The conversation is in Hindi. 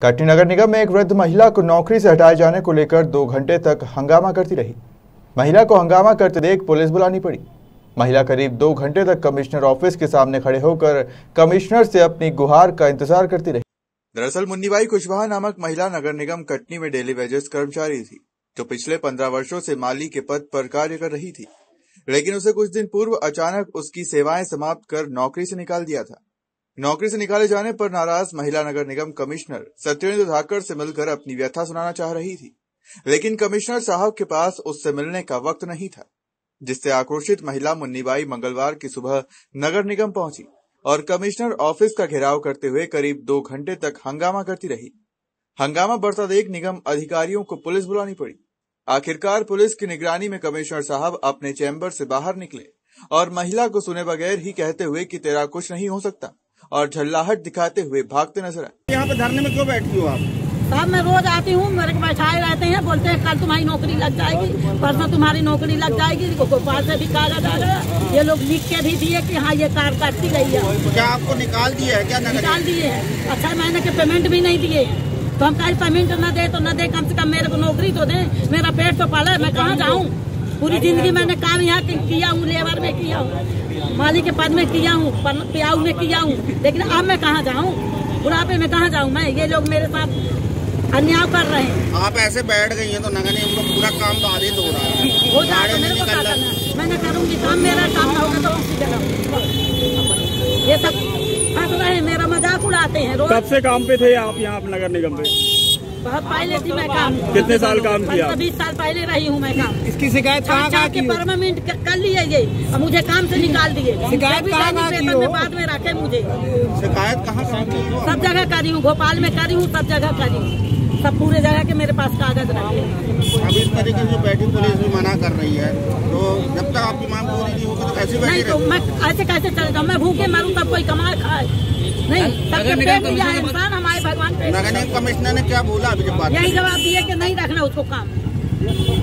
कटनी नगर निगम में एक वृद्ध महिला को नौकरी से हटाए जाने को लेकर 2 घंटे तक हंगामा करती रही। महिला को हंगामा करते देख पुलिस बुलानी पड़ी। महिला करीब 2 घंटे तक कमिश्नर ऑफिस के सामने खड़े होकर कमिश्नर से अपनी गुहार का इंतजार करती रही। दरअसल मुन्नीबाई कुशवाहा नामक महिला नगर निगम कटनी में डेली वेजेस कर्मचारी थी, जो पिछले 15 वर्षों से माली के पद पर कार्य कर रही थी, लेकिन उसे कुछ दिन पूर्व अचानक उसकी सेवाएं समाप्त कर नौकरी से निकाल दिया था। नौकरी से निकाले जाने पर नाराज महिला नगर निगम कमिश्नर सत्येंद्र धाकर से मिलकर अपनी व्यथा सुनाना चाह रही थी, लेकिन कमिश्नर साहब के पास उससे मिलने का वक्त नहीं था, जिससे आक्रोशित महिला मुन्नीबाई मंगलवार की सुबह नगर निगम पहुंची और कमिश्नर ऑफिस का घेराव करते हुए करीब 2 घंटे तक हंगामा करती रही। हंगामा बढ़ता देख निगम अधिकारियों को पुलिस बुलानी पड़ी। आखिरकार पुलिस की निगरानी में कमिश्नर साहब अपने चैम्बर से बाहर निकले और महिला को सुने बगैर ही कहते हुए कि तेरा कुछ नहीं हो सकता और झल्लाहट दिखाते हुए भागते नजर आए। यहाँ पे धरने में क्यों बैठी हो आप? साहब मैं रोज आती हूँ, मेरे को बैठाए रहते हैं, बोलते हैं कल तुम्हारी नौकरी लग जाएगी, परसों तुम्हारी नौकरी लग जाएगी। गोपाल से भी कागज आ गया, ये लोग लिख के भी दिए कि हाँ ये कार काटती गई है। क्या आपको निकाल दिया है? क्या निकाल दिए हैं? 6 महीने के पेमेंट भी नहीं दिए, तो हम कहीं पेमेंट न दे तो न दे, कम से कम मेरे को नौकरी तो दे, मेरा पेट तो पाला, मैं कहाँ जाऊँ? पूरी जिंदगी मैंने काम यहाँ किया हूँ, लेबर में किया हूँ, माली के पद में किया हूँ, प्याऊ में किया हूँ, लेकिन अब मैं कहाँ जाऊँ? बुढ़ापे में कहाँ जाऊँ मैं? ये लोग मेरे साथ अन्याय कर रहे हैं। आप ऐसे बैठ गई हैं तो नगर निगम का पूरा काम बाधित हो रहा है। हो जाए तो मेरे को क्या करना? मैंने करूँगी काम, मेरा काम ना होगा तो उसी जगह ये सब हंस रहे हैं, मेरा मजाक उड़ाते हैं। कब से काम पे थे आप यहाँ नगर निगम पे? बहुत पहले थी मैं काम। कितने साल काम किया? 20 साल पहले रही हूँ मैं काम। इसकी शिकायत कहाँ की? परमानेंट कर लिए ये, मुझे काम से निकाल दिए। शिकायत पेपर में बाद में रखे मुझे। शिकायत कहाँ की? सब जगह करी हूँ, भोपाल में करी हूँ, सब जगह करी हूँ, सब पूरे जगह के मेरे पास कागज रखे। अब इस तरीके से बैठी पुलिस भी मना कर रही है, तो जब तक आपकी मांग पूरी नहीं होगी तो कैसे बैठी? तो मैं ऐसे कैसे चले जाऊँ? मैं भूखे मरूँ तब कोई कमाए खाए नहीं? इंसान हमारे भगवान। नगर निगम कमिश्नर ने क्या बोला अभी? यही जवाब दिए कि नहीं रखना उसको काम।